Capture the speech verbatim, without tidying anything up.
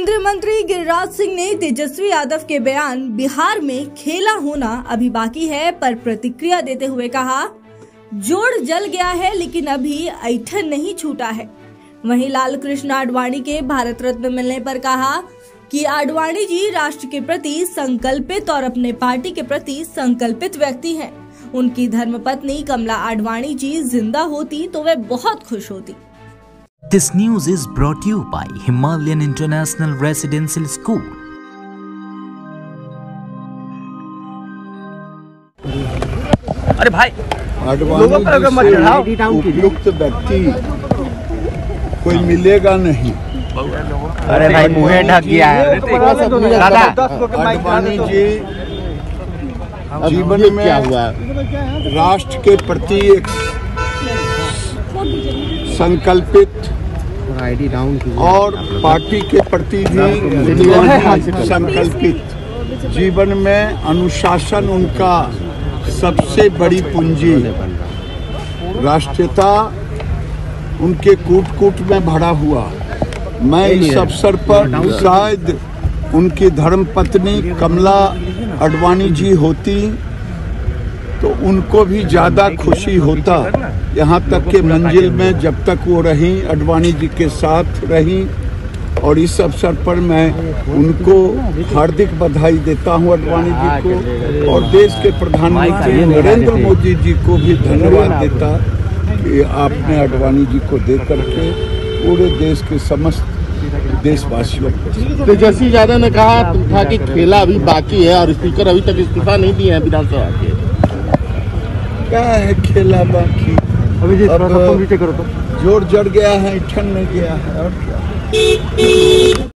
केंद्रीय मंत्री गिरिराज सिंह ने तेजस्वी यादव के बयान बिहार में खेला होना अभी बाकी है पर प्रतिक्रिया देते हुए कहा, जोड़ जल गया है लेकिन अभी ऐठन नहीं छूटा है। वहीं लाल कृष्ण आडवाणी के भारत रत्न मिलने पर कहा कि आडवाणी जी राष्ट्र के प्रति संकल्पित और अपने पार्टी के प्रति संकल्पित व्यक्ति हैं। उनकी धर्मपत्नी कमला आडवाणी जी जिंदा होती तो वे बहुत खुश होती। This news is brought to you by Himalayan International Residential School. अरे भाई, आडवाणी जी उपयुक्त व्यक्ति कोई मिलेगा नहीं। अरे भाई मुँह ढक गया है। आडवाणी जी जीवन में क्या हुआ, राष्ट्र के प्रति एक संकल्पित और पार्टी के प्रति भी संकल्पित, जीवन में अनुशासन उनका सबसे बड़ी पूंजी, राष्ट्रीयता उनके कूट कूट में भरा हुआ। मैं इस अवसर पर शायद उनकी धर्मपत्नी कमला आडवाणी जी होती तो उनको भी ज़्यादा खुशी होता। यहाँ तक के मंजिल में जब तक वो रहीं, आडवाणी जी के साथ रहीं, और इस अवसर पर मैं उनको हार्दिक बधाई देता हूँ, आडवाणी जी को, और देश के प्रधानमंत्री नरेंद्र मोदी जी को भी धन्यवाद देता कि आपने आडवाणी जी को दे करके पूरे देश के समस्त देशवासियों को। तेजस्वी यादव ने कहा था कि खेला अभी बाकी है और स्पीकर अभी तक इस्तीफा नहीं दिए हैं विधानसभा के। क्या है खेला बाकी, अभी अब जोर जड़ गया है, ठन नहीं गया है, और क्या।